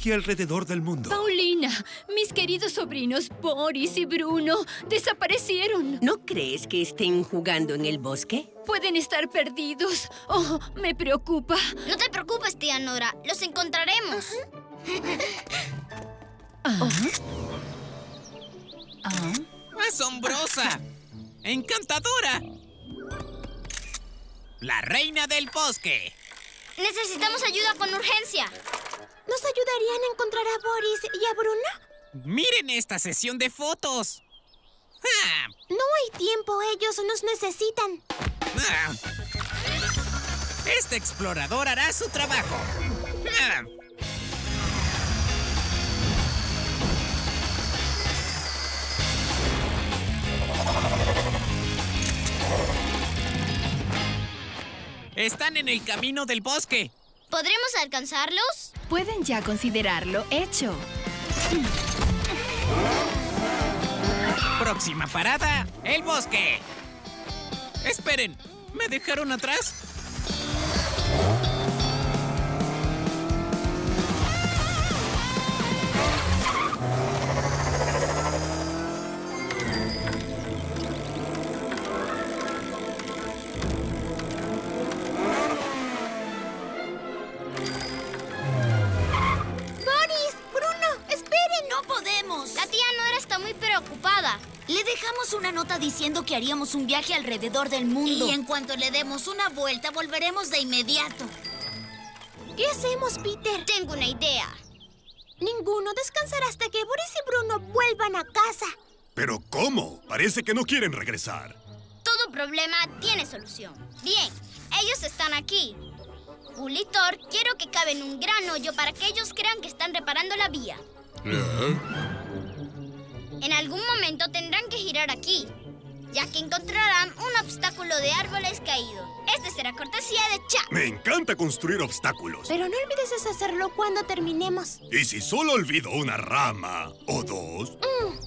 viaje alrededor del mundo. Paulina, mis queridos sobrinos Boris y Bruno desaparecieron. ¿No crees que estén jugando en el bosque? Pueden estar perdidos. Oh, me preocupa. No te preocupes, tía Nora. Los encontraremos. ¡Asombrosa! ¡Encantadora! ¡La reina del bosque! Necesitamos ayuda con urgencia. ¿Nos ayudarían a encontrar a Boris y a Bruno? ¡Miren esta sesión de fotos! ¡Ah! No hay tiempo, ellos nos necesitan. ¡Ah! Este explorador hará su trabajo. ¡Ah! Están en el camino del bosque. ¿Podremos alcanzarlos? Pueden ya considerarlo hecho. Próxima parada, el bosque. Esperen, ¿me dejaron atrás? La tía Nora está muy preocupada. Le dejamos una nota diciendo que haríamos un viaje alrededor del mundo. Y en cuanto le demos una vuelta, volveremos de inmediato. ¿Qué hacemos, Peter? Tengo una idea. Ninguno descansará hasta que Boris y Bruno vuelvan a casa. ¿Pero cómo? Parece que no quieren regresar. Todo problema tiene solución. Bien, ellos están aquí. Bull y Thor, quiero que caben un gran hoyo para que ellos crean que están reparando la vía. En algún momento tendrán que girar aquí, ya que encontrarán un obstáculo de árboles caído. Este será cortesía de Chuck. Me encanta construir obstáculos. Pero no olvides deshacerlo cuando terminemos. ¿Y si solo olvido una rama o dos?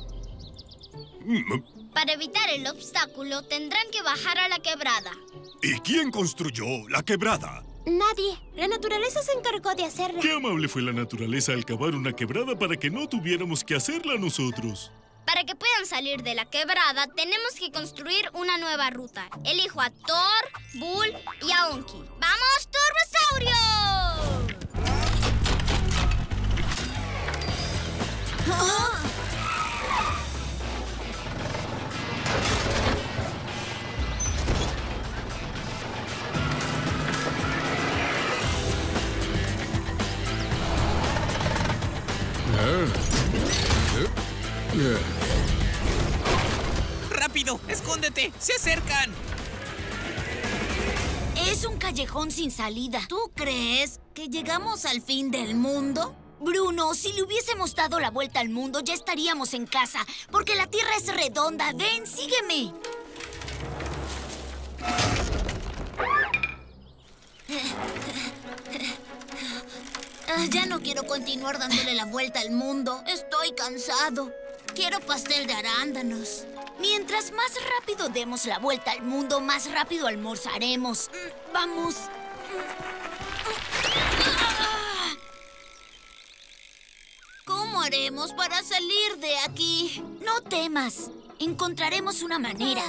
Para evitar el obstáculo, tendrán que bajar a la quebrada. ¿Y quién construyó la quebrada? Nadie. La naturaleza se encargó de hacerla. Qué amable fue la naturaleza al cavar una quebrada para que no tuviéramos que hacerla nosotros. Para que puedan salir de la quebrada, tenemos que construir una nueva ruta. Elijo a Thor, Bull y a Unky. ¡Vamos, Turbosaurio! ¡Rápido! ¡Escóndete! ¡Se acercan! Es un callejón sin salida. ¿Tú crees que llegamos al fin del mundo? Bruno, si le hubiésemos dado la vuelta al mundo, ya estaríamos en casa. Porque la Tierra es redonda. Ven, sígueme. Ya no quiero continuar dándole la vuelta al mundo. Estoy cansado. Quiero pastel de arándanos. Mientras más rápido demos la vuelta al mundo, más rápido almorzaremos. Vamos. ¿Cómo haremos para salir de aquí? No temas. Encontraremos una manera.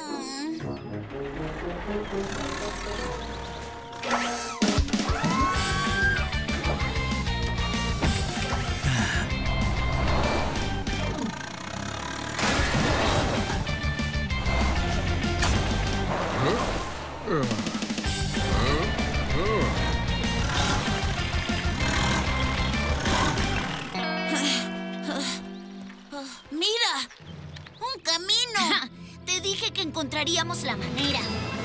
¡Mira! ¡Un camino! Te dije que encontraríamos la manera.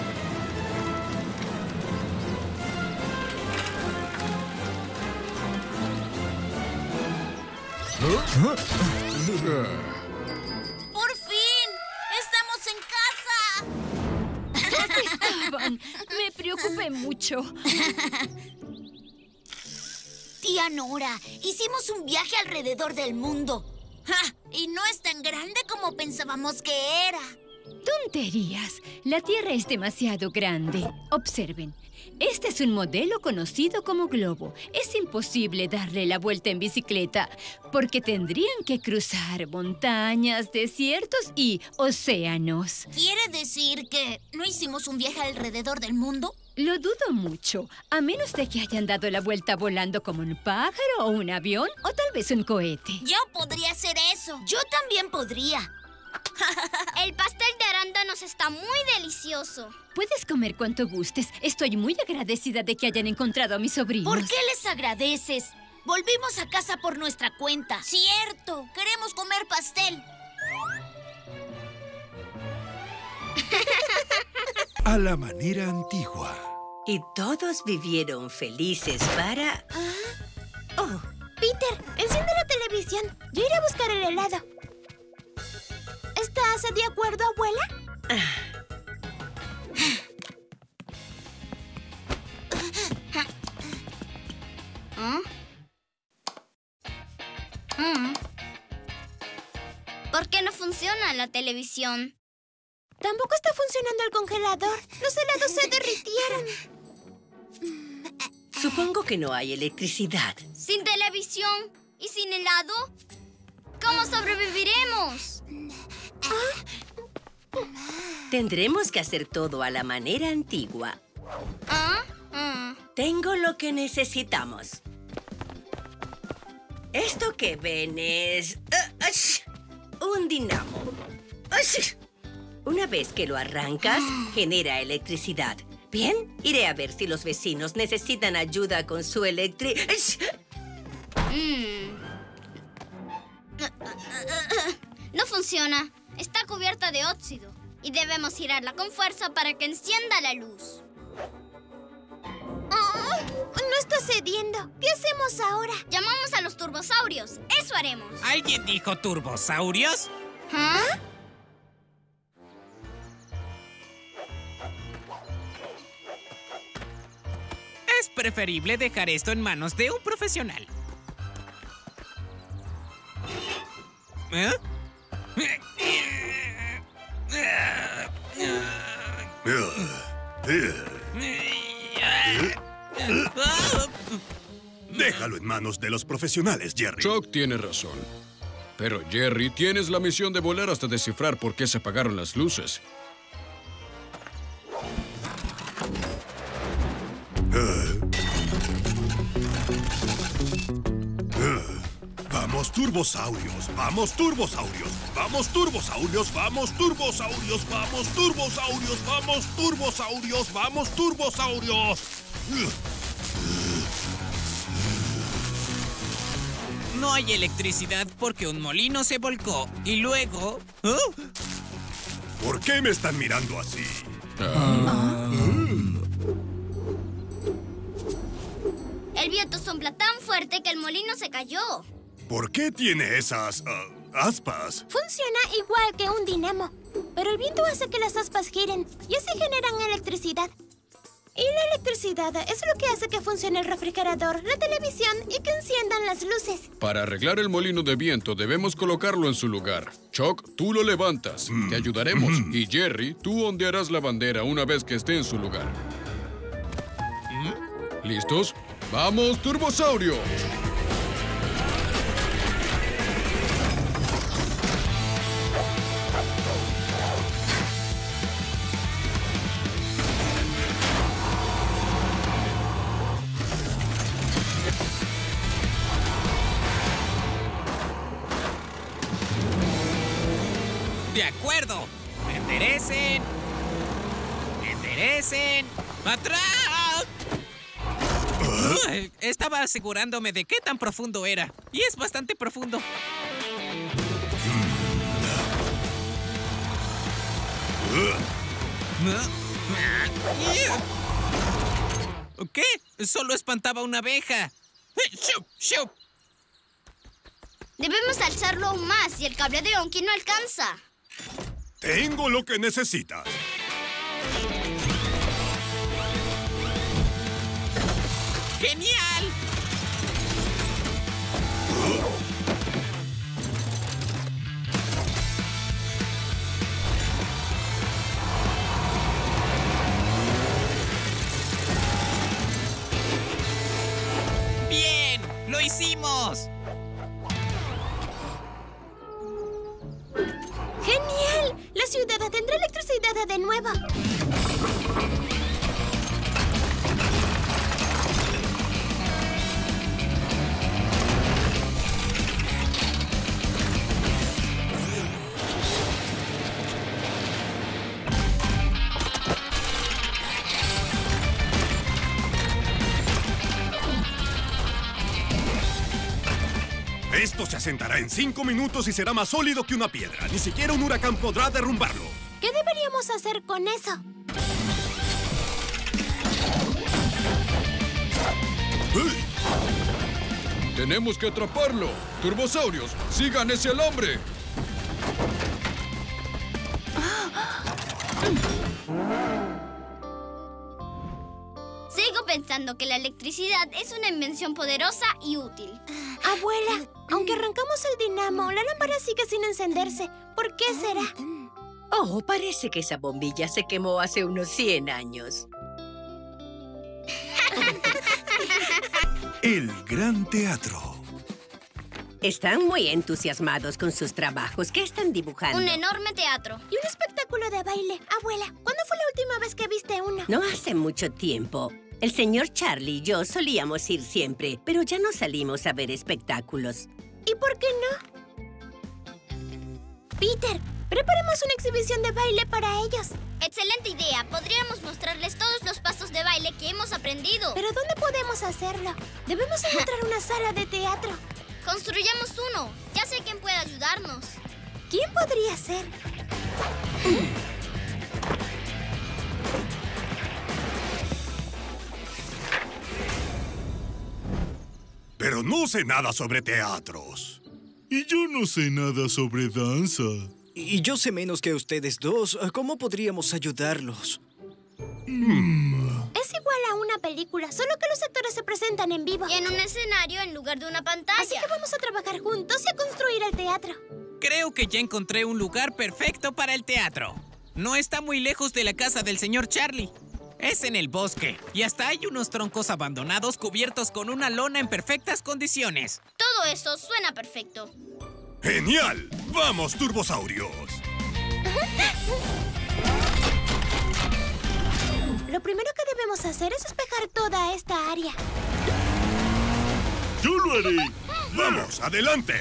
¡Por fin! ¡Estamos en casa! ¿Dónde estaban? Me preocupé mucho. Tía Nora, hicimos un viaje alrededor del mundo. ¡Ja! Y no es tan grande como pensábamos que era. Tonterías. La Tierra es demasiado grande. Observen. Este es un modelo conocido como globo. Es imposible darle la vuelta en bicicleta porque tendrían que cruzar montañas, desiertos y océanos. ¿Quiere decir que no hicimos un viaje alrededor del mundo? Lo dudo mucho, a menos de que hayan dado la vuelta volando como un pájaro o un avión o tal vez un cohete. Yo podría hacer eso. Yo también podría. El pastel de arándanos está muy delicioso. Puedes comer cuanto gustes. Estoy muy agradecida de que hayan encontrado a mis sobrinos. ¿Por qué les agradeces? Volvimos a casa por nuestra cuenta. ¡Cierto! ¡Queremos comer pastel! A la manera antigua. Y todos vivieron felices para... Oh, Peter, enciende la televisión. Yo iré a buscar el helado. ¿Estás de acuerdo, abuela? ¿Por qué no funciona la televisión? Tampoco está funcionando el congelador. Los helados se derritieron. supongo que no hay electricidad. ¿Sin televisión y sin helado? ¿Cómo sobreviviremos? Tendremos que hacer todo a la manera antigua. Tengo lo que necesitamos. Esto que ven es... un dinamo. Una vez que lo arrancas, genera electricidad. Bien, iré a ver si los vecinos necesitan ayuda con su No funciona. Está cubierta de óxido. Y debemos girarla con fuerza para que encienda la luz. No está cediendo. ¿Qué hacemos ahora? Llamamos a los turbosaurios. Eso haremos. ¿Alguien dijo turbosaurios? ¿Ah? Es preferible dejar esto en manos de un profesional. ¿Eh? Déjalo en manos de los profesionales, Jerry. Chuck tiene razón. Pero, Jerry, tienes la misión de volar hasta descifrar por qué se apagaron las luces. ¡Vamos, turbosaurios! ¡Vamos, turbosaurios! ¡Vamos, turbosaurios! ¡Vamos, turbosaurios! ¡Vamos, turbosaurios! ¡Vamos, turbosaurios! ¡Vamos, turbosaurios! No hay electricidad porque un molino se volcó y luego... ¿Oh? ¿Por qué me están mirando así? El viento sopla tan fuerte que el molino se cayó. ¿Por qué tiene esas aspas? Funciona igual que un dinamo. Pero el viento hace que las aspas giren y así generan electricidad. Y la electricidad es lo que hace que funcione el refrigerador, la televisión y que enciendan las luces. Para arreglar el molino de viento, debemos colocarlo en su lugar. Chuck, tú lo levantas. Te ayudaremos. Y Jerry, tú ondearás la bandera una vez que esté en su lugar. ¿Listos? ¡Vamos, turbosaurio! ¡De acuerdo! ¡Enderecen! ¡Enderecen! ¡Atrás! Estaba asegurándome de qué tan profundo era. Y es bastante profundo. ¿Qué? Solo espantaba una abeja. ¡Shup! ¡Shup! Debemos alzarlo aún más y el cable de Onky no alcanza. Tengo lo que necesitas. ¡Genial! ahora de nuevo. Esto se asentará en 5 minutos y será más sólido que una piedra. Ni siquiera un huracán podrá derrumbarlo. ¿Qué deberíamos hacer con eso? ¡Tenemos que atraparlo! ¡Turbosaurios, sigan ese alambre! Sigo pensando que la electricidad es una invención poderosa y útil. Abuela, aunque arrancamos el dinamo, la lámpara sigue sin encenderse. ¿Por qué será? Oh, parece que esa bombilla se quemó hace unos 100 años. El Gran Teatro. Están muy entusiasmados con sus trabajos. ¿Qué están dibujando? Un enorme teatro. Y un espectáculo de baile. Abuela, ¿cuándo fue la última vez que viste uno? No hace mucho tiempo. El señor Charlie y yo solíamos ir siempre, pero ya no salimos a ver espectáculos. ¿Y por qué no? Peter, preparemos una exhibición de baile para ellos. Excelente idea. Podríamos mostrarles todos los pasos de baile que hemos aprendido. ¿Pero dónde podemos hacerlo? Debemos encontrar una sala de teatro. Construyamos uno. Ya sé quién puede ayudarnos. ¿Quién podría ser? Pero no sé nada sobre teatros. Y yo no sé nada sobre danza. Y yo sé menos que ustedes dos. ¿Cómo podríamos ayudarlos? Es igual a una película, solo que los actores se presentan en vivo. Y en un escenario en lugar de una pantalla. Así que vamos a trabajar juntos y a construir el teatro. Creo que ya encontré un lugar perfecto para el teatro. No está muy lejos de la casa del señor Charlie. Es en el bosque y hasta hay unos troncos abandonados cubiertos con una lona en perfectas condiciones. Todo eso suena perfecto. ¡Genial! ¡Vamos, turbosaurios! Lo primero que debemos hacer es despejar toda esta área. ¡Yo lo haré! ¡Vamos, adelante!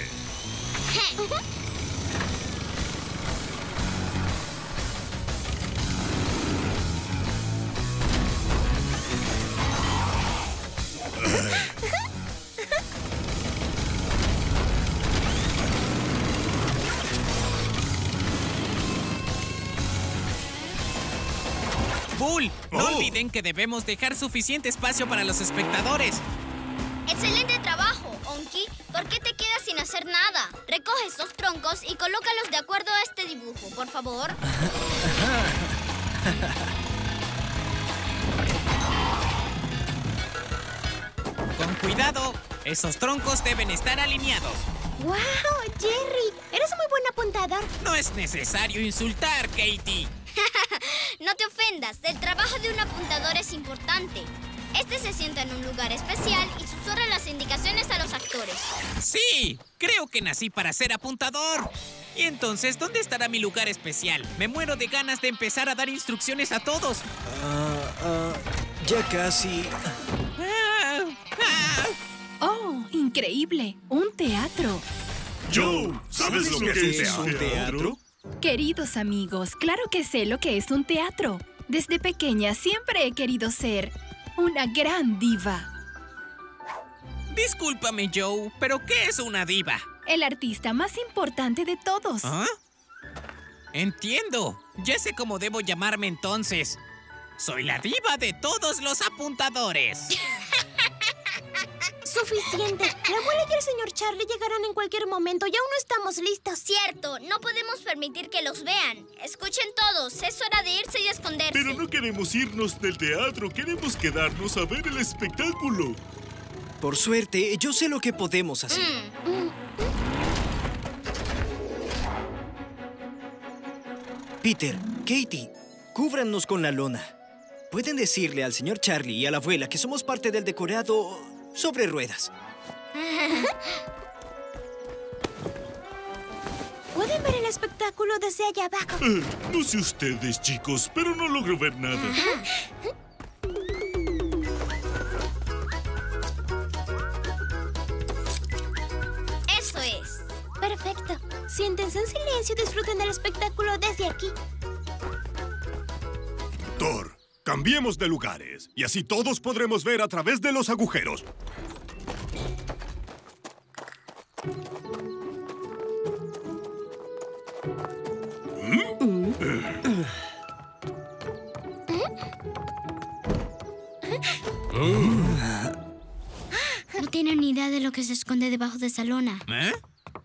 ¡Bull! No olviden que debemos dejar suficiente espacio para los espectadores. ¡Excelente trabajo, Onky! ¿Por qué te quedas sin hacer nada? Recoge estos troncos y colócalos de acuerdo a este dibujo, por favor. Con cuidado, esos troncos deben estar alineados. ¡Wow, Jerry! Eres muy buen apuntador. No es necesario insultar, Katie. No te ofendas, el trabajo de un apuntador es importante. Este se sienta en un lugar especial y susurra las indicaciones a los actores. ¡Sí! Creo que nací para ser apuntador. Y entonces, ¿dónde estará mi lugar especial? Me muero de ganas de empezar a dar instrucciones a todos. Ya casi. ¡Oh, increíble! ¡Un teatro! Joe, ¿sabes lo que es un teatro? Queridos amigos, claro que sé lo que es un teatro. Desde pequeña siempre he querido ser una gran diva. Discúlpame, Joe, pero ¿qué es una diva? El artista más importante de todos. ¿Ah? Entiendo. Ya sé cómo debo llamarme entonces. Soy la diva de todos los apuntadores. Suficiente. La abuela y el señor Charlie llegarán en cualquier momento y aún no estamos listos. Cierto, no podemos permitir que los vean. Escuchen todos, es hora de irse y esconderse. Pero no queremos irnos del teatro, queremos quedarnos a ver el espectáculo. Por suerte, yo sé lo que podemos hacer. Peter, Katie, cúbrannos con la lona. Pueden decirle al señor Charlie y a la abuela que somos parte del decorado sobre ruedas. ¿Pueden ver el espectáculo desde allá abajo. No sé ustedes, chicos, pero no logro ver nada. Eso es. Perfecto. Siéntense en silencio y disfruten del espectáculo desde aquí. Thor, cambiemos de lugares y así todos podremos ver a través de los agujeros. No tienen ni idea de lo que se esconde debajo de esa lona. ¿Eh?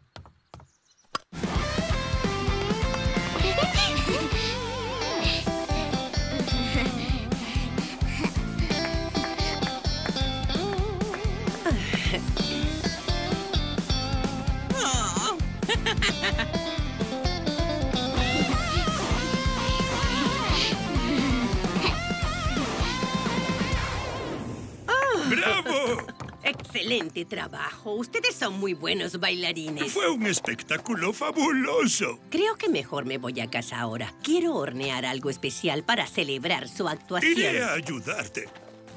¡Bravo! Excelente trabajo. Ustedes son muy buenos bailarines. Fue un espectáculo fabuloso. Creo que mejor me voy a casa ahora. Quiero hornear algo especial para celebrar su actuación. Iré a ayudarte.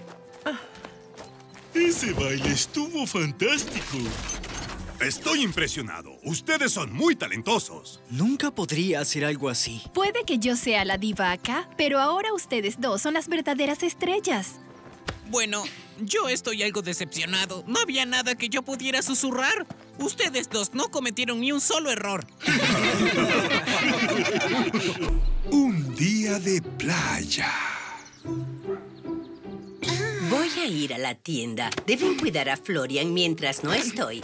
Ese baile estuvo fantástico. Estoy impresionado. Ustedes son muy talentosos. Nunca podría hacer algo así. Puede que yo sea la diva acá, pero ahora ustedes dos son las verdaderas estrellas. Bueno, yo estoy algo decepcionado. No había nada que yo pudiera susurrar. Ustedes dos no cometieron ni un solo error. Un día de playa. Voy a ir a la tienda. Deben cuidar a Florian mientras no estoy.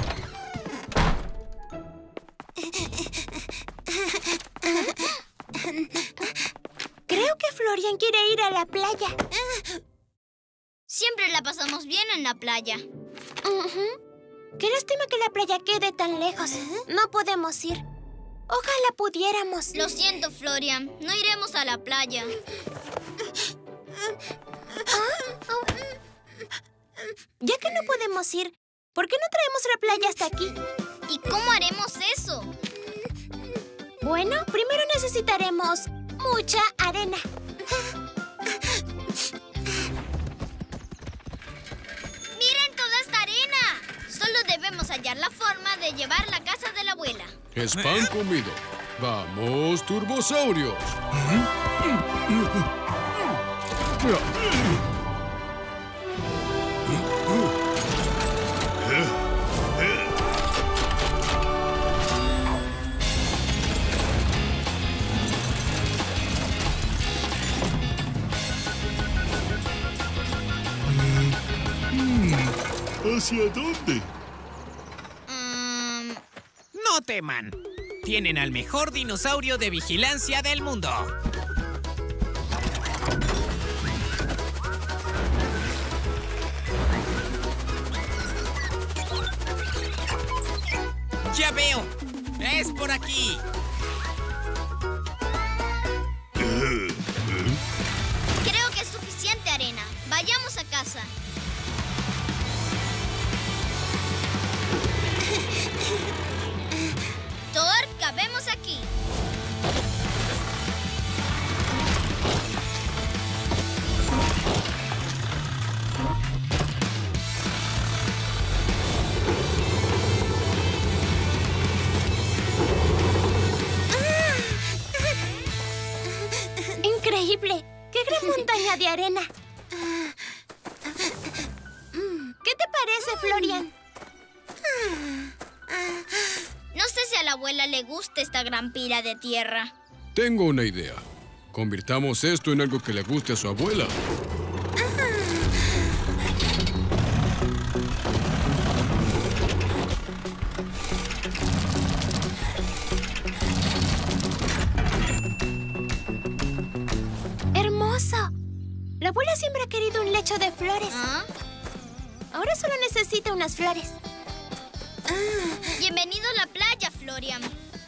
Creo que Florian quiere ir a la playa. Siempre la pasamos bien en la playa. Qué lástima que la playa quede tan lejos. No podemos ir. Ojalá pudiéramos. Lo siento, Florian. No iremos a la playa. Ya que no podemos ir, ¿por qué no traemos la playa hasta aquí? ¿Y cómo haremos eso? Bueno, primero necesitaremos mucha arena. ¡Miren toda esta arena! Solo debemos hallar la forma de llevarla a casa de la abuela. Es pan comido. ¡Vamos, turbosaurios! ¿Hacia dónde? No teman. Tienen al mejor dinosaurio de vigilancia del mundo. ¡Ya veo! ¡Es por aquí! Creo que es suficiente arena. Vayamos a casa. Thor, cabemos aquí. ¡Increíble! ¡Qué gran montaña de arena! ¿Qué te parece, Florian? No sé si a la abuela le gusta esta gran pila de tierra. Tengo una idea. Convirtamos esto en algo que le guste a su abuela. ¡Hermoso! La abuela siempre ha querido un lecho de flores. Ahora solo necesita unas flores. Bienvenido a la playa, Florian.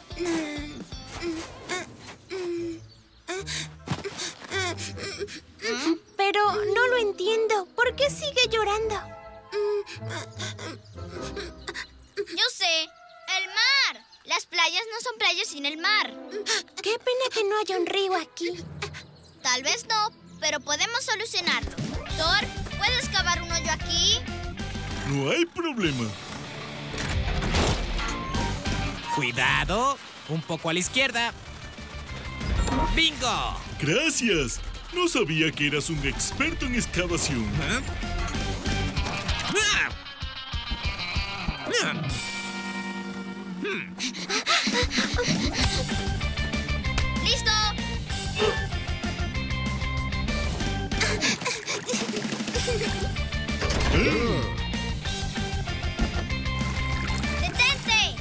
Pero no lo entiendo. ¿Por qué sigue llorando? Yo sé. El mar. Las playas no son playas sin el mar. Qué pena que no haya un río aquí. Tal vez no, pero podemos solucionarlo. Thor, ¿puedes cavar un hoyo aquí? No hay problema. Cuidado, un poco a la izquierda. ¡Bingo! Gracias. No sabía que eras un experto en excavación. ¡Listo! ¡Detente!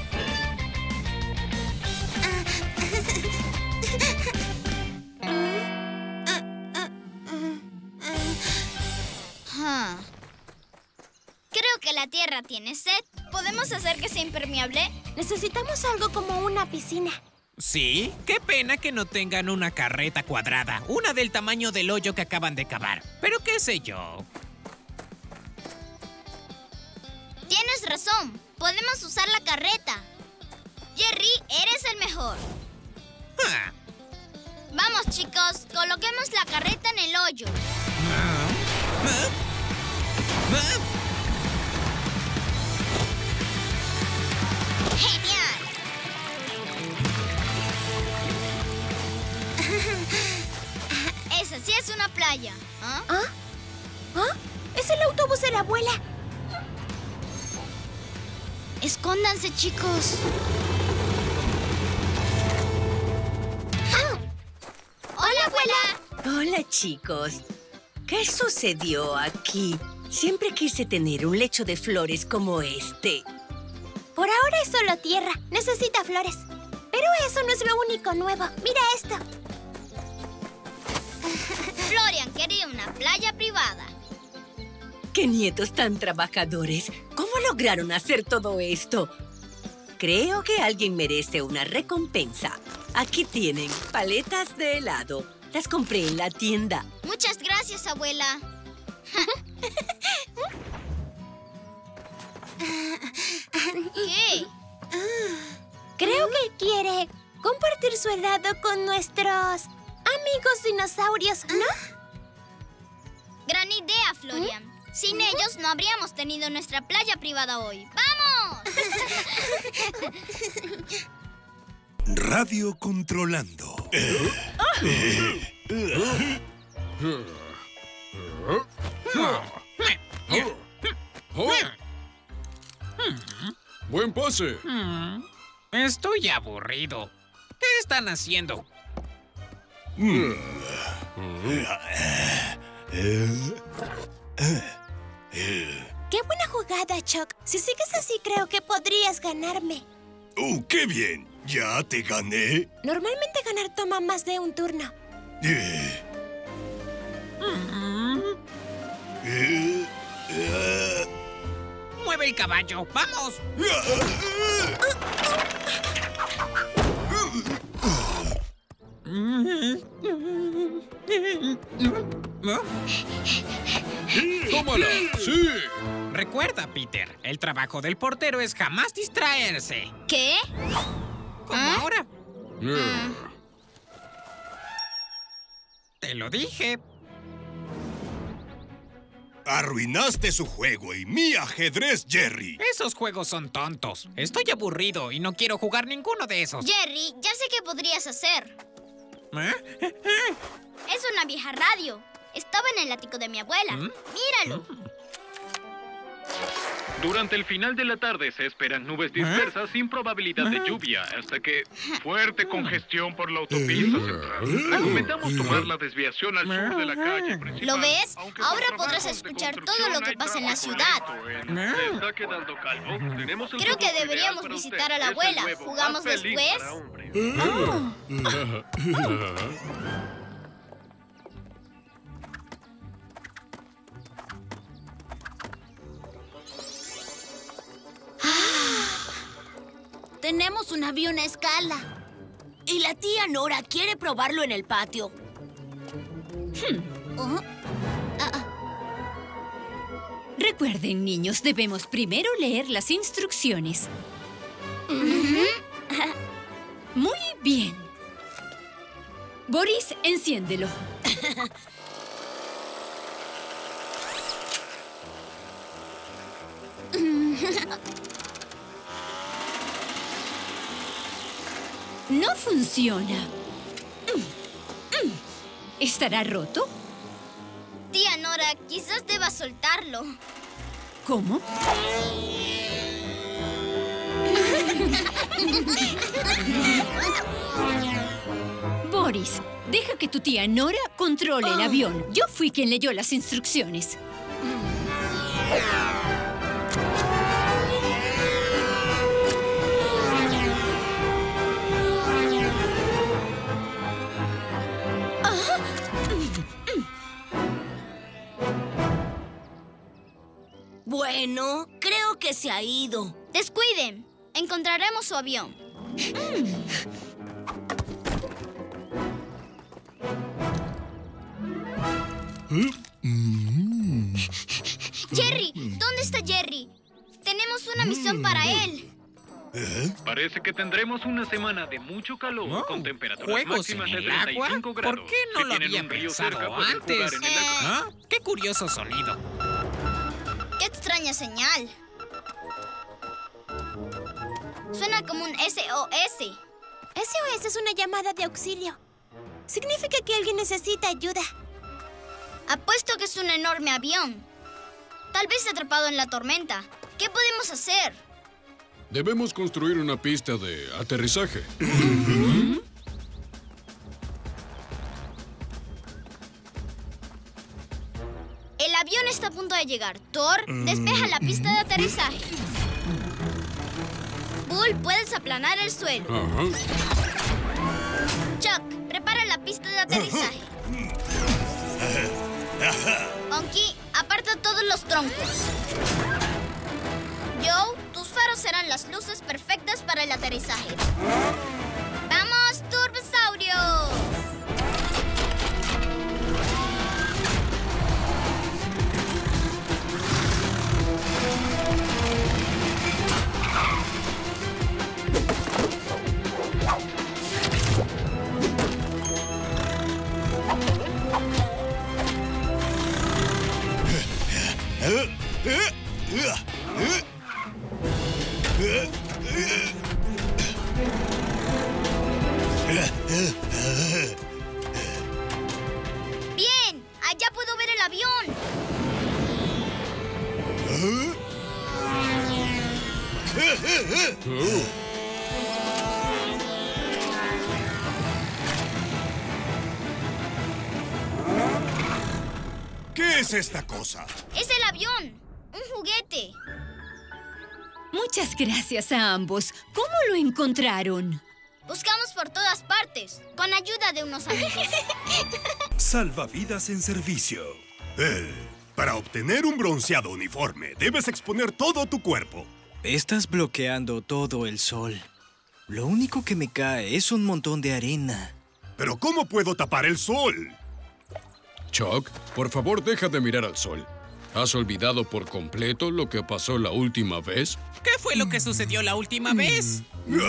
Creo que la tierra tiene sed. ¿Podemos hacer que sea impermeable? Necesitamos algo como una piscina. Sí, qué pena que no tengan una carreta cuadrada, una del tamaño del hoyo que acaban de cavar. Pero qué sé yo. Tienes razón. Podemos usar la carreta. Jerry, eres el mejor. Vamos, chicos. Coloquemos la carreta en el hoyo. ¡Genial! Esa sí es una playa. ¿Ah? ¿Ah? ¿Ah? ¡Es el autobús de la abuela! Escóndanse, chicos. ¡Hola, abuela! Hola, chicos. ¿Qué sucedió aquí? Siempre quise tener un lecho de flores como este. Por ahora es solo tierra. Necesita flores. Pero eso no es lo único nuevo. Mira esto. Florian quería una playa privada. ¡Qué nietos tan trabajadores! ¿Cómo lograron hacer todo esto? Creo que alguien merece una recompensa. Aquí tienen paletas de helado. Las compré en la tienda. Muchas gracias, abuela. ¿Qué? Creo que quiere compartir su helado con nuestros amigos dinosaurios, ¿no? Gran idea, Florian. Sin ellos no habríamos tenido nuestra playa privada hoy. ¡Vamos! Radio controlando. Buen pase. Estoy aburrido. ¿Qué están haciendo? ¡Qué buena jugada, Chuck! Si sigues así, creo que podrías ganarme. ¡Qué bien! ¿Ya te gané? Normalmente ganar toma más de un turno. ¡Mueve el caballo! ¡Vamos! ¡Tómala! ¡Sí! Recuerda, Peter, el trabajo del portero es jamás distraerse. ¿Qué? Como ahora. Te lo dije. Arruinaste su juego y mi ajedrez, Jerry. Esos juegos son tontos. Estoy aburrido y no quiero jugar ninguno de esos. Jerry, ya sé qué podrías hacer. ¿Eh? Es una vieja radio. Estaba en el ático de mi abuela. ¡Míralo! Durante el final de la tarde se esperan nubes dispersas sin probabilidad de lluvia, hasta que fuerte congestión por la autopista central. Recomendamos tomar la desviación al sur de la calle principal. ¿Lo ves? Ahora podrás escuchar todo lo que pasa en la ciudad. ¿Se está quedando calvo? Tenemos el Creo que producto deberíamos ideal para visitar usted. a la Es el abuela. nuevo ¿Jugamos Vaseline después? para hombres. Tenemos un avión a escala. Y la tía Nora quiere probarlo en el patio. Recuerden, niños, debemos primero leer las instrucciones. Boris, enciéndelo. No funciona. ¿Estará roto? Tía Nora, quizás deba soltarlo. ¿Cómo? Boris, deja que tu tía Nora controle el avión. Yo fui quien leyó las instrucciones. Bueno, creo que se ha ido. Descuiden. Encontraremos su avión. Jerry, ¿dónde está Jerry? Tenemos una misión para él. Parece que tendremos una semana de mucho calor con temperaturas ¿Juegos en máximas de el agua? 35 grados. ¿Por qué no Si lo tienen había un río pensado cerca, pueden antes? jugar en el agua. ¿Ah? ¡Qué curioso sonido! ¡Qué extraña señal! Suena como un SOS. SOS es una llamada de auxilio. Significa que alguien necesita ayuda. Apuesto que es un enorme avión. Tal vez atrapado en la tormenta. ¿Qué podemos hacer? Debemos construir una pista de aterrizaje. El avión está a punto de llegar. Thor, despeja la pista de aterrizaje. Bull, puedes aplanar el suelo. Chuck, prepara la pista de aterrizaje. Monkey, aparta todos los troncos. Joe, tus faros serán las luces perfectas para el aterrizaje. ¡Vamos, turbosaurios! ¡Bien! ¡Allá puedo ver el avión! ¿Qué es esta cosa? ¡Es el avión! ¡Un juguete! Muchas gracias a ambos. ¿Cómo lo encontraron? Buscamos por todas partes, con ayuda de unos amigos. Salvavidas en servicio. Para obtener un bronceado uniforme, debes exponer todo tu cuerpo. Estás bloqueando todo el sol. Lo único que me cae es un montón de arena. ¿Pero cómo puedo tapar el sol? Chuck, por favor, deja de mirar al sol. ¿Has olvidado por completo lo que pasó la última vez? ¿Qué fue lo que sucedió la última vez?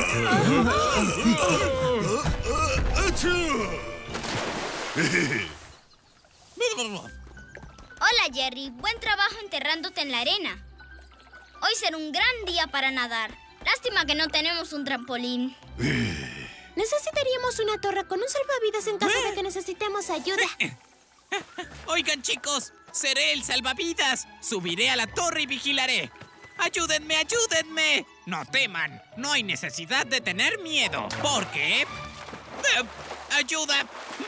Hola, Jerry. Buen trabajo enterrándote en la arena. Hoy será un gran día para nadar. Lástima que no tenemos un trampolín. Necesitaríamos una torre con un salvavidas en caso de que necesitemos ayuda. Oigan, chicos, seré el salvavidas. Subiré a la torre y vigilaré. ¡Ayúdenme, ayúdenme! No teman, no hay necesidad de tener miedo, porque... ¡Ayuda!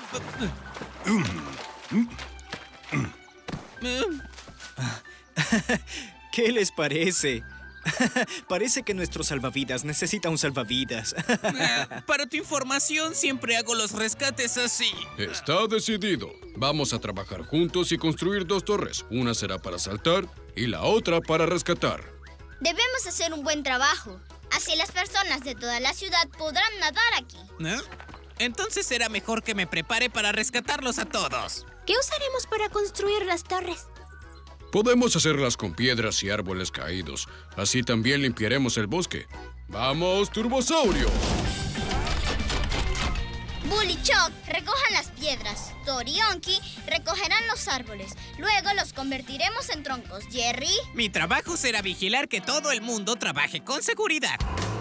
¿Qué les parece? Parece que nuestro salvavidas necesita un salvavidas. Para tu información, siempre hago los rescates así. Está decidido. Vamos a trabajar juntos y construir 2 torres. Una será para saltar y la otra para rescatar. Debemos hacer un buen trabajo. Así las personas de toda la ciudad podrán nadar aquí. ¿Eh? Entonces será mejor que me prepare para rescatarlos a todos. ¿Qué usaremos para construir las torres? Podemos hacerlas con piedras y árboles caídos. Así también limpiaremos el bosque. ¡Vamos, Turbosaurio! Bull y Choc recojan las piedras. Thor y Onky recogerán los árboles. Luego los convertiremos en troncos. Jerry. Mi trabajo será vigilar que todo el mundo trabaje con seguridad.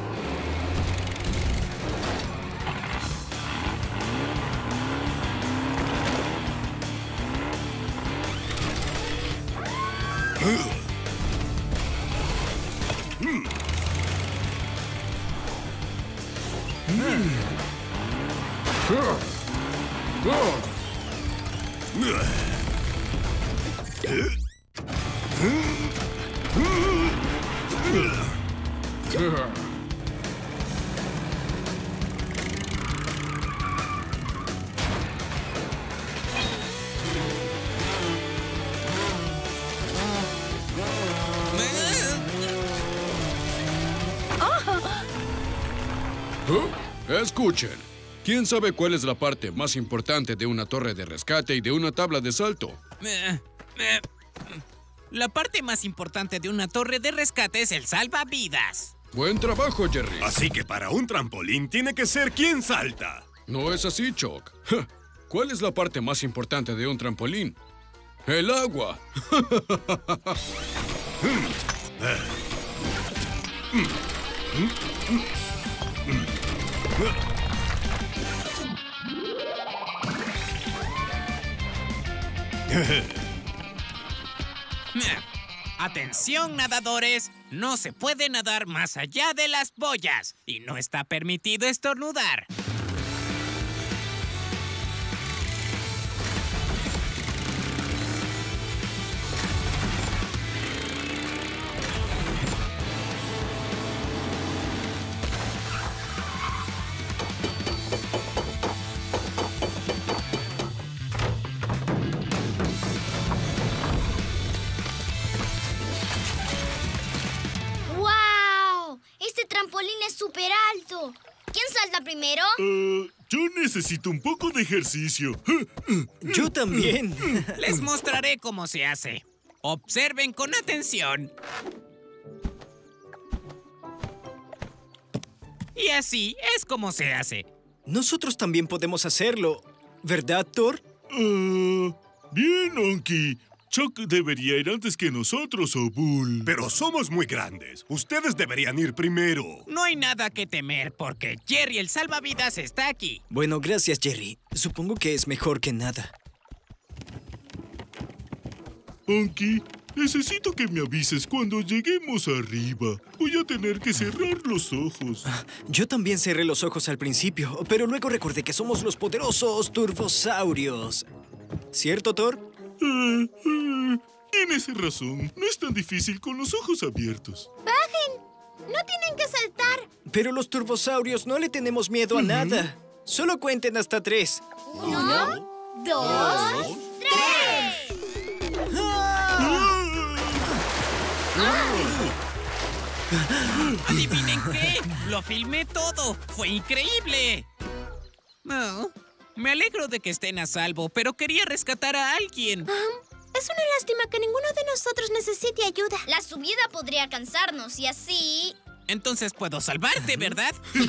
Escuchen. ¿Quién sabe cuál es la parte más importante de una torre de rescate y de una tabla de salto? La parte más importante de una torre de rescate es el salvavidas. Buen trabajo, Jerry. Así que para un trampolín tiene que ser quien salta. No es así, Choc. ¿Cuál es la parte más importante de un trampolín? ¡El agua! Atención, nadadores. No se puede nadar más allá de las boyas y no está permitido estornudar. ¡Súper alto! ¿Quién salta primero? Yo necesito un poco de ejercicio. Yo también. Les mostraré cómo se hace. Observen con atención. Y así es como se hace. Nosotros también podemos hacerlo, ¿verdad, Thor? Bien, Onky. Choc debería ir antes que nosotros, o Bull. Pero somos muy grandes. Ustedes deberían ir primero. No hay nada que temer porque Jerry el salvavidas está aquí. Bueno, gracias, Jerry. Supongo que es mejor que nada. Onky, necesito que me avises cuando lleguemos arriba. Voy a tener que cerrar los ojos. Yo también cerré los ojos al principio, pero luego recordé que somos los poderosos turbosaurios. ¿Cierto, Thor? Tienes razón. No es tan difícil con los ojos abiertos. ¡Bajen! ¡No tienen que saltar! Pero los turbosaurios no le tenemos miedo a nada. Solo cuenten hasta 3. 1, 2, 3. ¿Adivinen qué? ¡Lo filmé todo! ¡Fue increíble! Oh, me alegro de que estén a salvo, pero quería rescatar a alguien. Es una lástima que ninguno de nosotros necesite ayuda. La subida podría cansarnos y así... Entonces puedo salvarte, ¿verdad?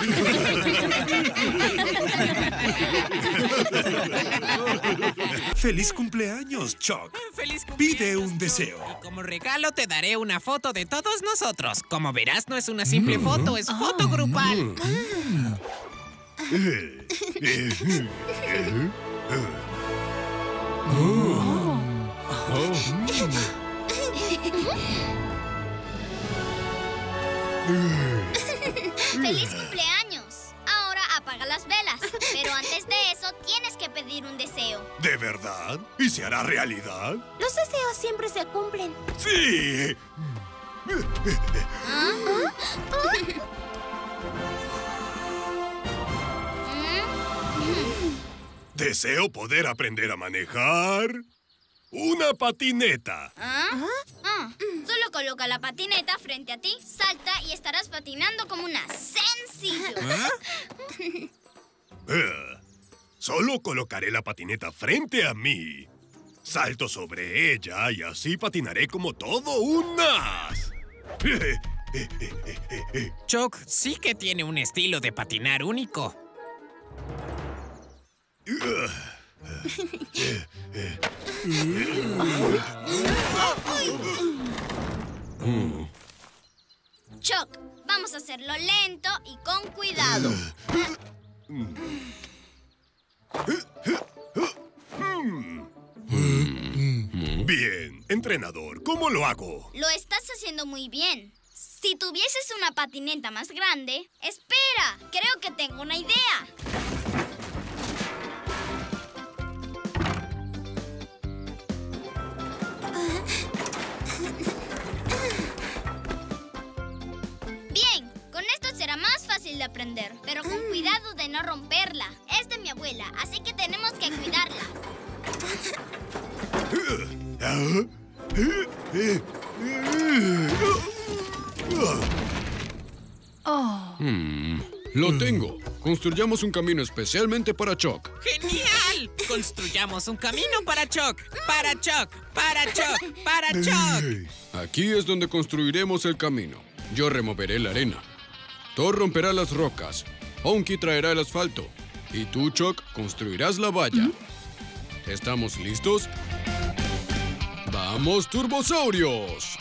¡Feliz cumpleaños, Choc! ¡Feliz cumpleaños! Pide un deseo. Y como regalo te daré una foto de todos nosotros. Como verás, no es una simple foto, es foto grupal. ¡Feliz cumpleaños! Ahora apaga las velas. Pero antes de eso, tienes que pedir un deseo. ¿De verdad? ¿Y se hará realidad? Los deseos siempre se cumplen. ¡Sí! Deseo poder aprender a manejar una patineta. Solo coloca la patineta frente a ti, salta y estarás patinando como una sencillo. Solo colocaré la patineta frente a mí. Salto sobre ella y así patinaré como todo un as. Choc sí que tiene un estilo de patinar único. Chuck, vamos a hacerlo lento y con cuidado. Bien, entrenador, ¿cómo lo hago? Lo estás haciendo muy bien. Si tuvieses una patineta más grande... ¡Espera! Creo que tengo una idea. Bien, con esto será más fácil de aprender, pero con cuidado de no romperla. Es de mi abuela, así que tenemos que cuidarla. Lo tengo. Construyamos un camino especialmente para Chuck. ¡Genial! Construyamos un camino para Chuck. Para Chuck. Para Chuck. Para Chuck. Aquí es donde construiremos el camino. Yo removeré la arena. Thor romperá las rocas. Honky traerá el asfalto. Y tú, Chuck, construirás la valla. ¿Estamos listos? ¡Vamos, Turbosaurios!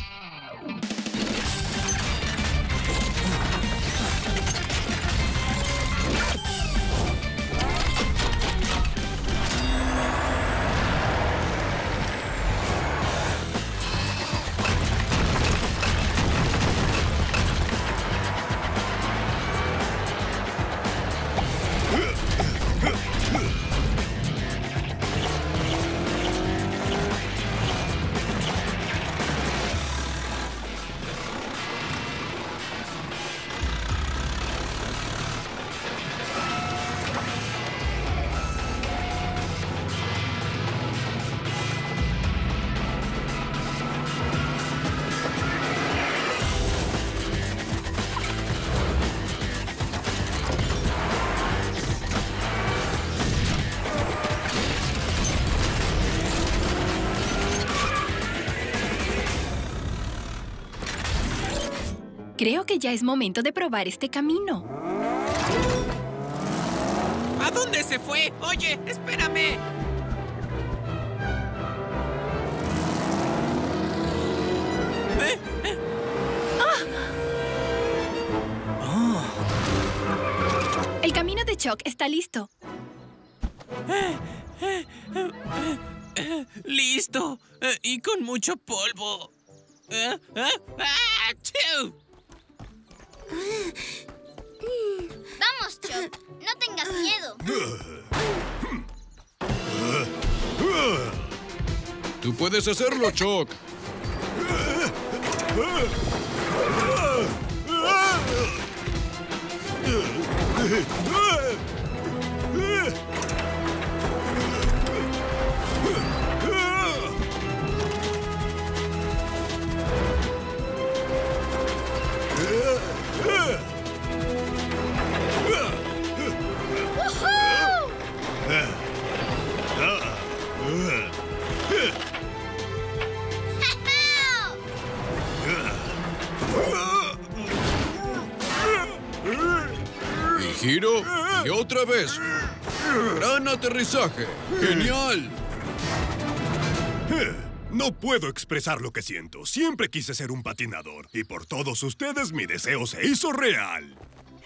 Creo que ya es momento de probar este camino. ¿A dónde se fue? Oye, espérame. El camino de Chuck está listo. Listo. Y con mucho polvo. Vamos, Chuck. No tengas miedo. Tú puedes hacerlo, Chuck. Y giro, y otra vez. ¡Gran aterrizaje! ¡Genial! No puedo expresar lo que siento. Siempre quise ser un patinador. Y por todos ustedes mi deseo se hizo real.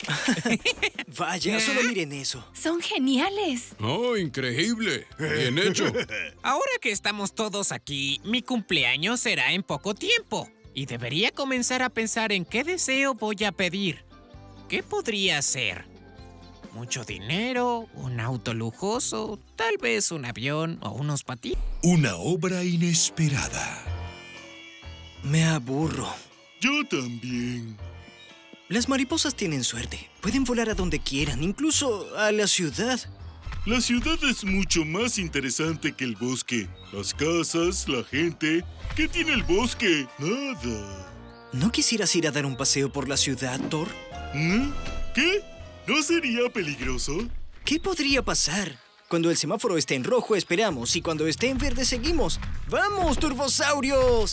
Vaya, solo miren eso. Son geniales. ¡Oh, increíble! Bien hecho. Ahora que estamos todos aquí, mi cumpleaños será en poco tiempo. Y debería comenzar a pensar en qué deseo voy a pedir. ¿Qué podría ser? ¿Mucho dinero? ¿Un auto lujoso? ¿Tal vez un avión o unos patines? Una obra inesperada. Me aburro. Yo también. Las mariposas tienen suerte. Pueden volar a donde quieran, incluso a la ciudad. La ciudad es mucho más interesante que el bosque. Las casas, la gente. ¿Qué tiene el bosque? Nada. ¿No quisieras ir a dar un paseo por la ciudad, Thor? ¿Qué? ¿No sería peligroso? ¿Qué podría pasar? Cuando el semáforo esté en rojo, esperamos. Y cuando esté en verde, seguimos. ¡Vamos, turbosaurios!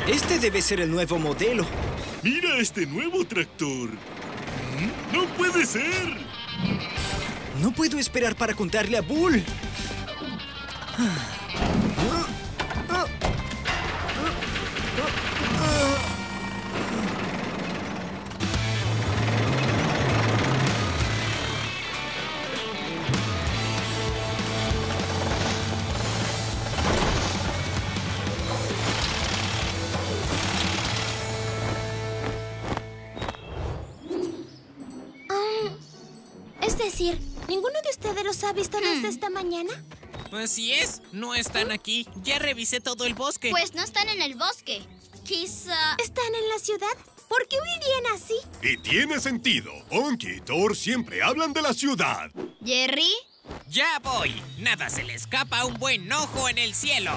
Este debe ser el nuevo modelo. ¡Mira este nuevo tractor! ¡No puede ser! No puedo esperar para contarle a Bull. Es decir, ¿ninguno de ustedes los ha visto desde esta mañana? Así es, no están aquí. Ya revisé todo el bosque. Pues no están en el bosque. Quizá... ¿Están en la ciudad? ¿Por qué huirían así? Y tiene sentido. Onky y Thor siempre hablan de la ciudad. ¿Jerry? ¡Ya voy! Nada se le escapa a un buen ojo en el cielo.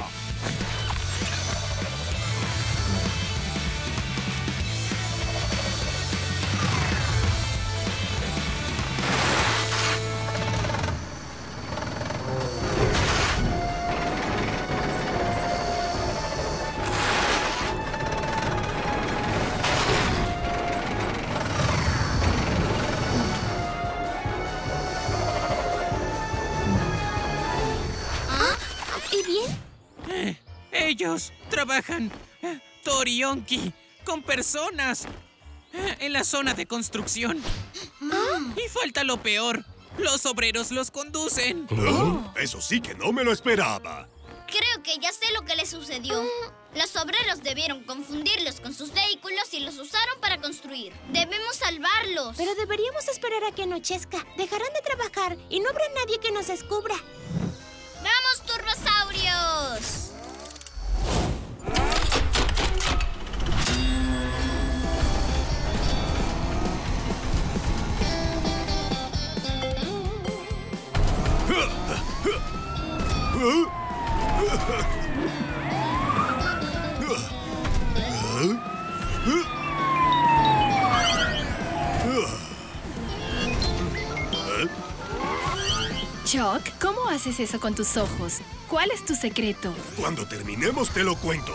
¿Y bien? Ellos trabajan, Thor y Onky, con personas en la zona de construcción. Y falta lo peor. Los obreros los conducen. Eso sí que no me lo esperaba. Creo que ya sé lo que les sucedió. Los obreros debieron confundirlos con sus vehículos y los usaron para construir. Debemos salvarlos. Pero deberíamos esperar a que anochezca. Dejarán de trabajar y no habrá nadie que nos descubra. ¡Vamos, turbosaurios! Chuck, ¿cómo haces eso con tus ojos? ¿Cuál es tu secreto? Cuando terminemos te lo cuento.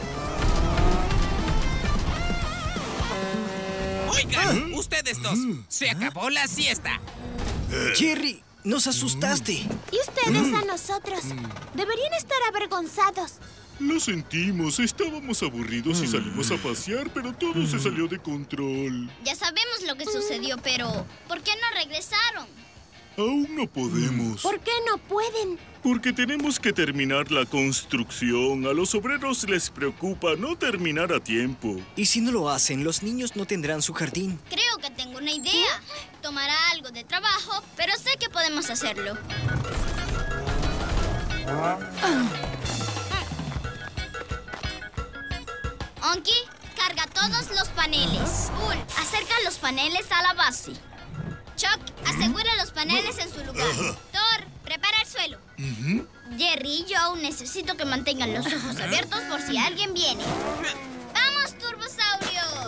Oigan, ustedes dos, se acabó la siesta. Jerry, nos asustaste. Y ustedes a nosotros. Deberían estar avergonzados. Lo sentimos, estábamos aburridos y salimos a pasear, pero todo se salió de control. Ya sabemos lo que sucedió, pero ¿por qué no regresaron? Aún no podemos. ¿Por qué no pueden? Porque tenemos que terminar la construcción. A los obreros les preocupa no terminar a tiempo. Y si no lo hacen, los niños no tendrán su jardín. Creo que tengo una idea. Tomará algo de trabajo, pero sé que podemos hacerlo. Onky, carga todos los paneles. Bull, acerca los paneles a la base. Chuck, asegura los paneles en su lugar. Thor, prepara el suelo. Jerry y yo necesito que mantengan los ojos abiertos por si alguien viene. ¡Vamos, turbosaurios!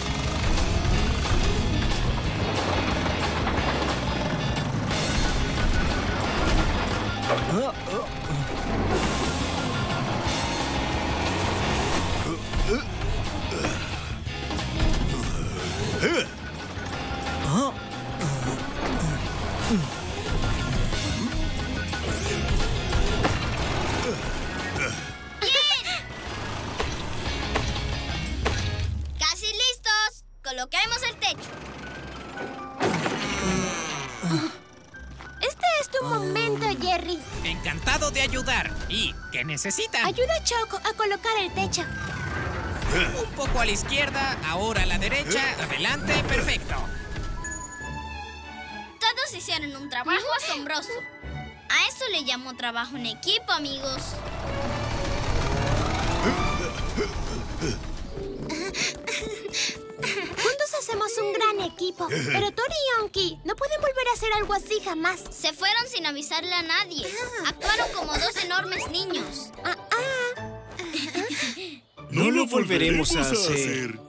¡Casi listos! Coloquemos el techo. Este es tu momento, Jerry. Encantado de ayudar. ¿Y qué necesitan? Ayuda a Chuck a colocar el techo. Un poco a la izquierda, ahora a la derecha, adelante, perfecto. Todos hicieron un trabajo asombroso. A eso le llamo trabajo en equipo, amigos. Juntos hacemos un gran equipo. Pero Thor y Onky no pueden volver a hacer algo así jamás. Se fueron sin avisarle a nadie. Actuaron como dos enormes niños. No lo volveremos a hacer.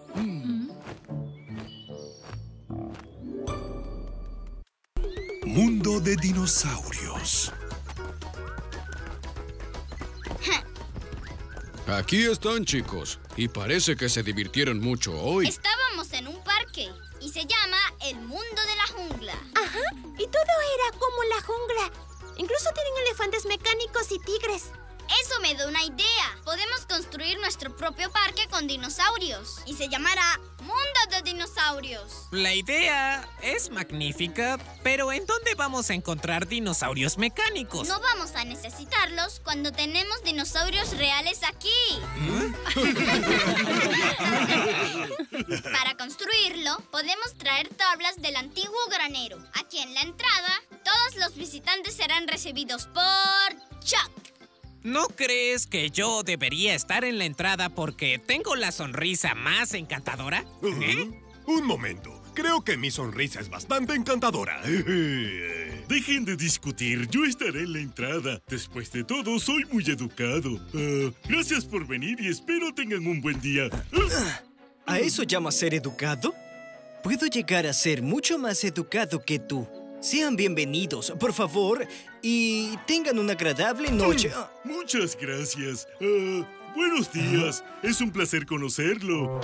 Mundo de dinosaurios. Aquí están, chicos. Y parece que se divirtieron mucho hoy. Estábamos en un parque y se llama El Mundo de la Jungla. Ajá, y todo era como la jungla. Incluso tienen elefantes mecánicos y tigres. Eso me da una idea. Podemos construir nuestro propio parque con dinosaurios. Y se llamará Mundo de Dinosaurios. La idea es magnífica, pero ¿en dónde vamos a encontrar dinosaurios mecánicos? No vamos a necesitarlos cuando tenemos dinosaurios reales aquí. Para construirlo, podemos traer tablas del antiguo granero. Aquí en la entrada, todos los visitantes serán recibidos por Chuck. ¿No crees que yo debería estar en la entrada porque tengo la sonrisa más encantadora? Un momento. Creo que mi sonrisa es bastante encantadora. Dejen de discutir. Yo estaré en la entrada. Después de todo, soy muy educado. Gracias por venir y espero tengan un buen día. ¿A eso llamas ser educado? Puedo llegar a ser mucho más educado que tú. Sean bienvenidos, por favor, y tengan una agradable noche. Muchas gracias. Buenos días. Es un placer conocerlo.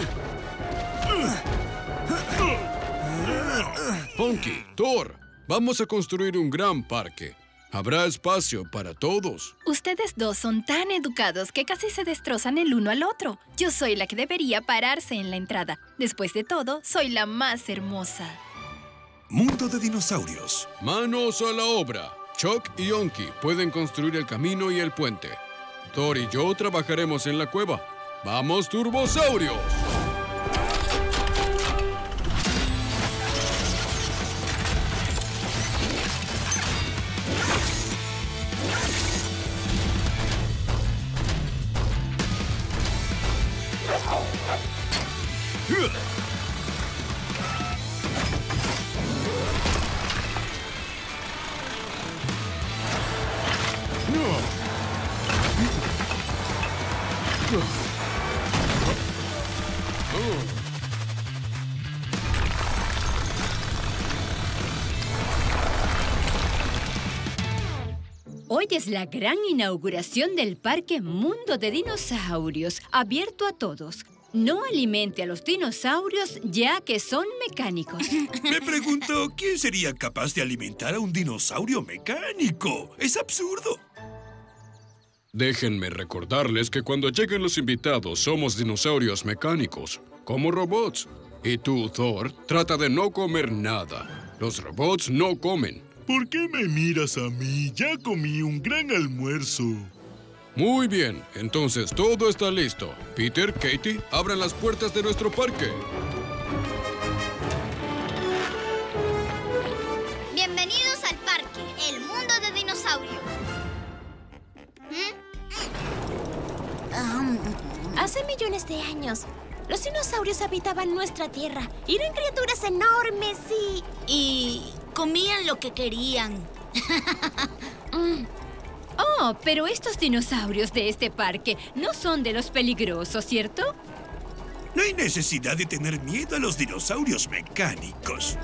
Honky, Thor, vamos a construir un gran parque. Habrá espacio para todos. Ustedes dos son tan educados que casi se destrozan el uno al otro. Yo soy la que debería pararse en la entrada. Después de todo, soy la más hermosa. Mundo de Dinosaurios. Manos a la obra. Chuck y Honky pueden construir el camino y el puente. Thor y yo trabajaremos en la cueva. ¡Vamos, Turbosaurios! Hoy es la gran inauguración del Parque Mundo de Dinosaurios, abierto a todos. No alimente a los dinosaurios ya que son mecánicos. Me pregunto, ¿quién sería capaz de alimentar a un dinosaurio mecánico? ¡Es absurdo! Déjenme recordarles que cuando lleguen los invitados somos dinosaurios mecánicos, como robots. Y tú, Thor, trata de no comer nada. Los robots no comen. ¿Por qué me miras a mí? Ya comí un gran almuerzo. Muy bien, entonces todo está listo. Peter, Katie, abran las puertas de nuestro parque. Bienvenidos al parque, el mundo de dinosaurios. Hace millones de años, los dinosaurios habitaban nuestra tierra. Eran criaturas enormes y comían lo que querían. Oh, pero estos dinosaurios de este parque no son de los peligrosos, ¿cierto? No hay necesidad de tener miedo a los dinosaurios mecánicos.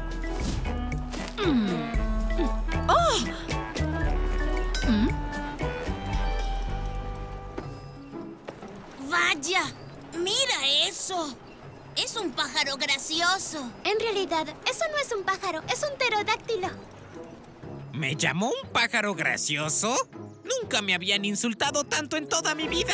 ¡Vaya! ¡Mira eso! Es un pájaro gracioso. En realidad, eso no es un pájaro, es un pterodáctilo. ¿Me llamó un pájaro gracioso? Nunca me habían insultado tanto en toda mi vida.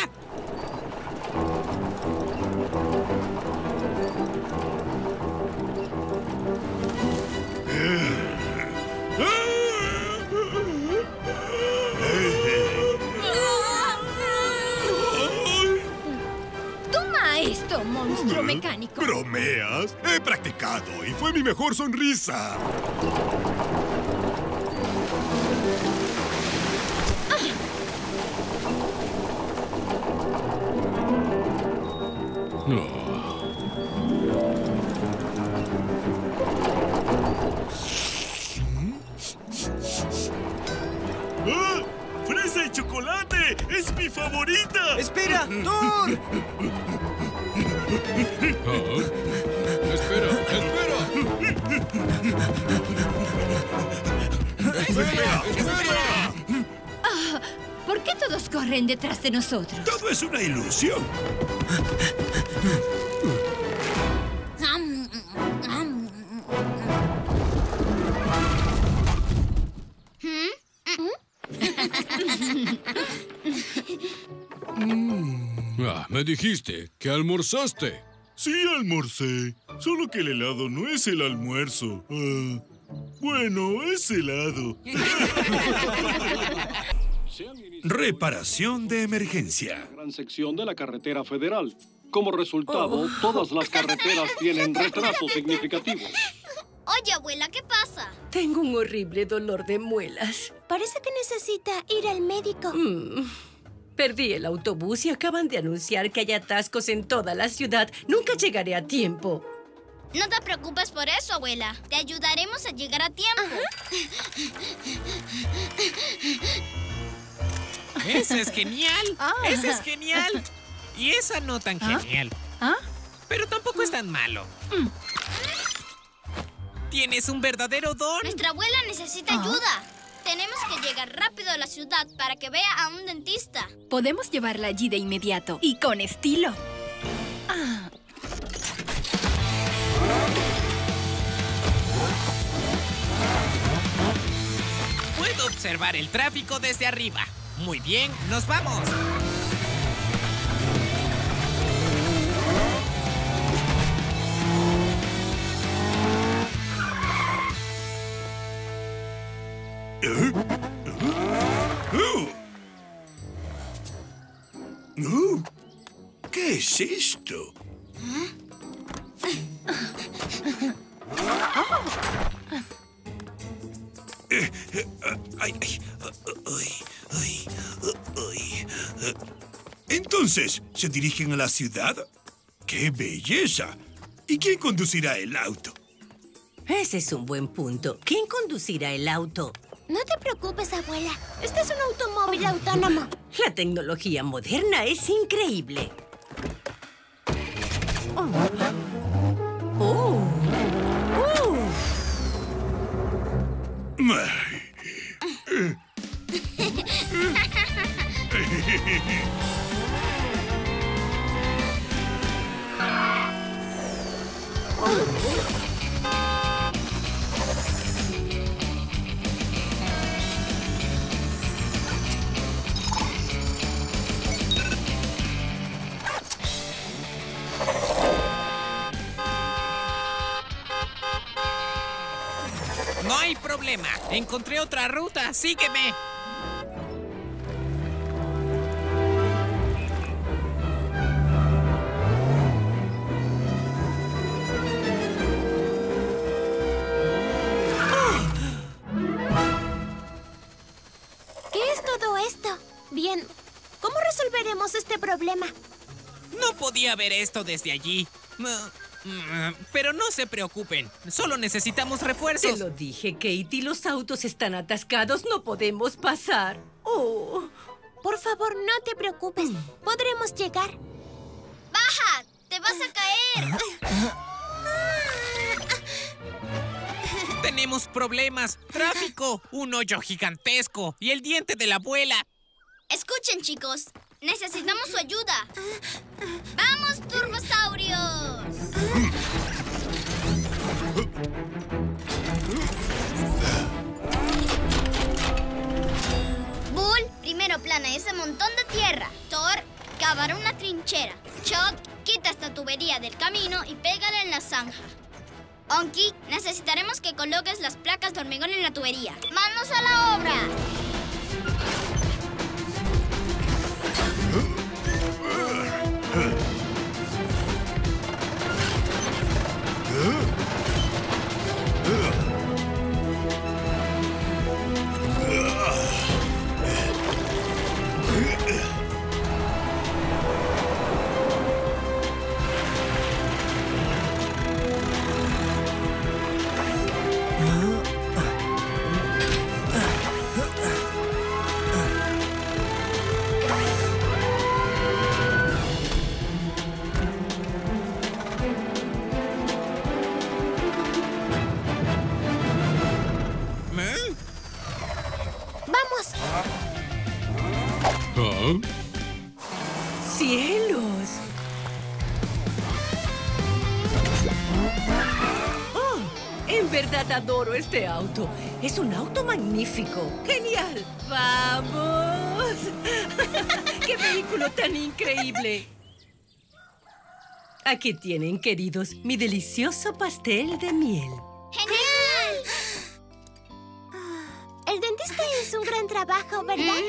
¡Toma esto, monstruo mecánico! ¿Bromeas? He practicado y fue mi mejor sonrisa. ¡Fresa y chocolate! ¡Es mi favorita! ¡Espera, Thor! ¡Espera! ¿Por qué todos corren detrás de nosotros? Todo es una ilusión. Me dijiste que almorzaste. Sí, almorcé. Solo que el helado no es el almuerzo. Bueno, es helado. Reparación de emergencia. Gran sección de la carretera federal. Como resultado, todas las carreteras tienen retrasos significativos. Oye, abuela, ¿qué pasa? Tengo un horrible dolor de muelas. Parece que necesita ir al médico. Perdí el autobús y acaban de anunciar que hay atascos en toda la ciudad. Nunca llegaré a tiempo. No te preocupes por eso, abuela. Te ayudaremos a llegar a tiempo. ¡Ese es genial! ¡Ese es genial! Y esa no tan genial. Pero tampoco es tan malo. Tienes un verdadero don. Nuestra abuela necesita ayuda. Tenemos que llegar rápido a la ciudad para que vea a un dentista. Podemos llevarla allí de inmediato y con estilo. Puedo observar el tráfico desde arriba. Muy bien, nos vamos. ¿Qué es esto? Entonces, ¿se dirigen a la ciudad? ¡Qué belleza! ¿Y quién conducirá el auto? Ese es un buen punto. ¿Quién conducirá el auto? No te preocupes, abuela. Este es un automóvil autónomo. La tecnología moderna es increíble. No hay problema. Encontré otra ruta. Sígueme. ¿Qué es todo esto? Bien, ¿cómo resolveremos este problema? No podía ver esto desde allí. Pero no se preocupen. Solo necesitamos refuerzos. Te lo dije, Katie. Los autos están atascados. No podemos pasar. Por favor, no te preocupes. Podremos llegar. ¡Baja! ¡Te vas a caer! Tenemos problemas. Tráfico, un hoyo gigantesco y el diente de la abuela. Escuchen, chicos. Necesitamos su ayuda. ¡Vamos, turbosaurios! Bull, primero plana ese montón de tierra. Thor, cavar una trinchera. Chuck, quita esta tubería del camino y pégala en la zanja. Onky, necesitaremos que coloques las placas de hormigón en la tubería. ¡Manos a la obra! ¿Ah? ¡Cielos! ¡Oh! En verdad adoro este auto. Es un auto magnífico. ¡Genial! ¡Vamos! ¡Qué vehículo tan increíble! Aquí tienen, queridos, mi delicioso pastel de miel. ¡Genial! El dentista hizo un gran trabajo, ¿verdad?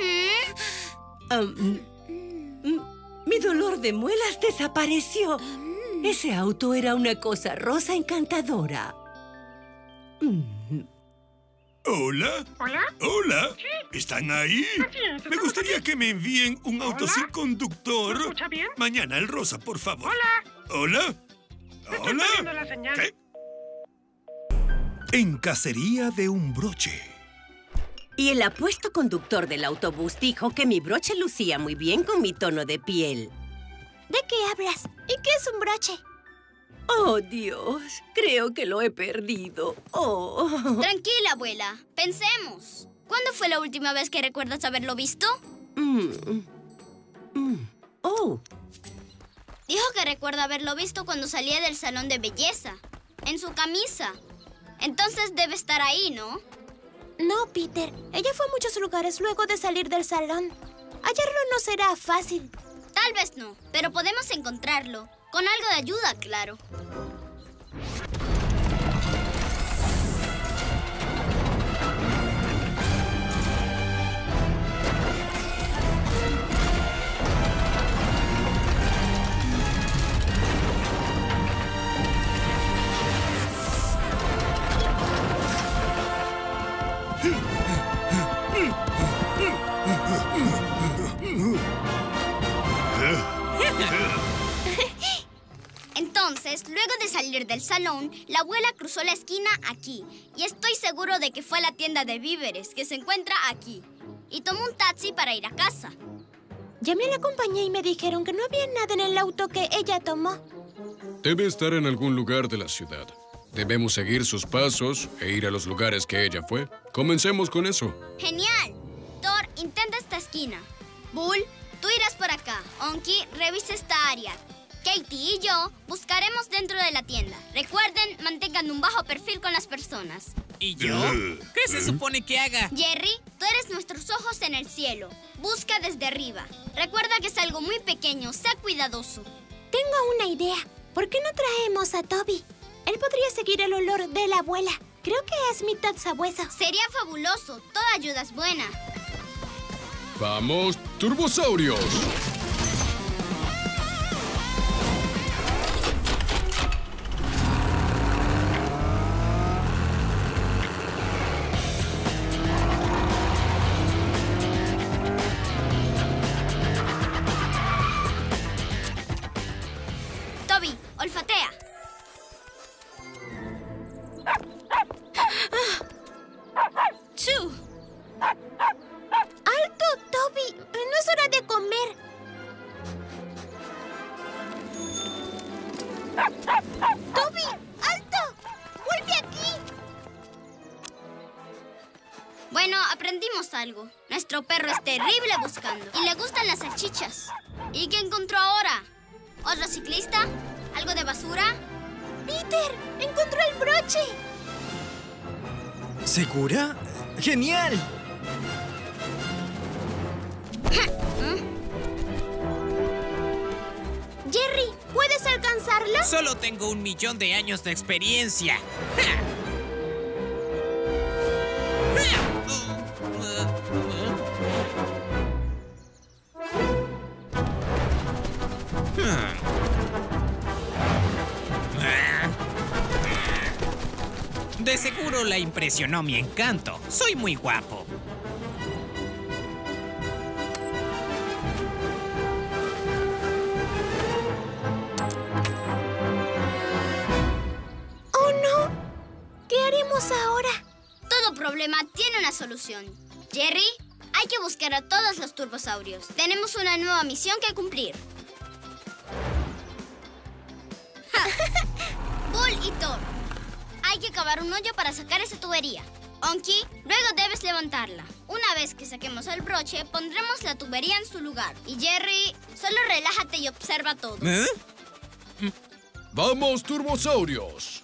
Mi dolor de muelas desapareció. Ese auto era una cosa rosa encantadora. ¿Hola? ¿Hola? ¿Hola? Sí. ¿Están ahí? Así es, Me gustaría que me envíen un auto ¿Hola? sin conductor. ¿Me escucha bien? Mañana el rosa, por favor. Hola. ¿Hola? Estoy ¿Hola? perdiendo la señal. ¿Qué? En cacería de un broche. Y el apuesto conductor del autobús dijo que mi broche lucía muy bien con mi tono de piel. ¿De qué hablas? ¿Y qué es un broche? ¡Oh, Dios! Creo que lo he perdido. ¡Oh! Tranquila, abuela. Pensemos. ¿Cuándo fue la última vez que recuerdas haberlo visto? ¡Oh! Dijo que recuerda haberlo visto cuando salía del salón de belleza. En su camisa. Entonces debe estar ahí, ¿no? No, Peter. Ella fue a muchos lugares luego de salir del salón. Hallarlo no será fácil. Tal vez no, pero podemos encontrarlo. Con algo de ayuda, claro. Entonces, luego de salir del salón, la abuela cruzó la esquina aquí. Y estoy seguro de que fue a la tienda de víveres, que se encuentra aquí. Y tomó un taxi para ir a casa. Llamé a la compañía y me dijeron que no había nada en el auto que ella tomó. Debe estar en algún lugar de la ciudad. Debemos seguir sus pasos e ir a los lugares que ella fue. Comencemos con eso. ¡Genial! Thor, intenta esta esquina. Bull, tú irás por acá. Onky, revisa esta área. Katie y yo buscaremos dentro de la tienda. Recuerden, mantengan un bajo perfil con las personas. ¿Y yo? ¿Qué se supone que haga? Jerry, tú eres nuestros ojos en el cielo. Busca desde arriba. Recuerda que es algo muy pequeño. Sé cuidadoso. Tengo una idea. ¿Por qué no traemos a Toby? Él podría seguir el olor de la abuela. Creo que es mitad sabueso. Sería fabuloso. Toda ayuda es buena. ¡Vamos, turbosaurios! Toby, olfatea. ¡Chu! ¡Alto, Toby! No es hora de comer. ¡Toby! ¡Alto! ¡Vuelve aquí! Bueno, aprendimos algo. Nuestro perro es terrible buscando. Y le gustan las salchichas. ¿Y qué encontró ahora? ¿Otro ciclista? ¿Algo de basura? ¡Peter! ¡Encontró el broche! ¿Segura? ¡Genial! Jerry, ¿puedes alcanzarlo? Solo tengo 1.000.000 de años de experiencia. De seguro la impresionó mi encanto. Soy muy guapo. ¡Oh, no! ¿Qué haremos ahora? Todo problema tiene una solución. Jerry, hay que buscar a todos los turbosaurios. Tenemos una nueva misión que cumplir. Bull y Thor, hay que cavar un hoyo para sacar esa tubería. Onky, luego debes levantarla. Una vez que saquemos el broche, pondremos la tubería en su lugar. Y Jerry, solo relájate y observa todo. ¡Vamos, turbosaurios!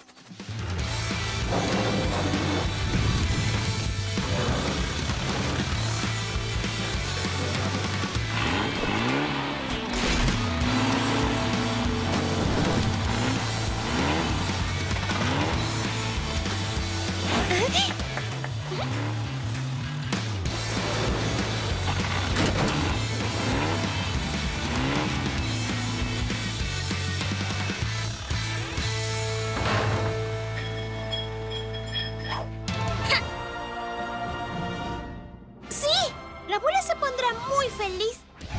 La abuela se pondrá muy feliz.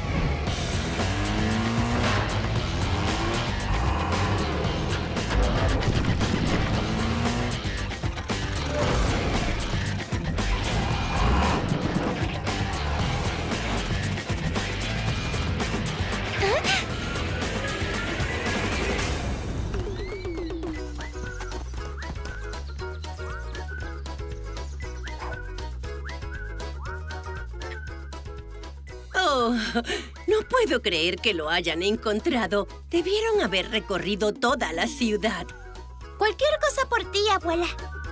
Oh, no puedo creer que lo hayan encontrado. Debieron haber recorrido toda la ciudad. Cualquier cosa por ti, abuela.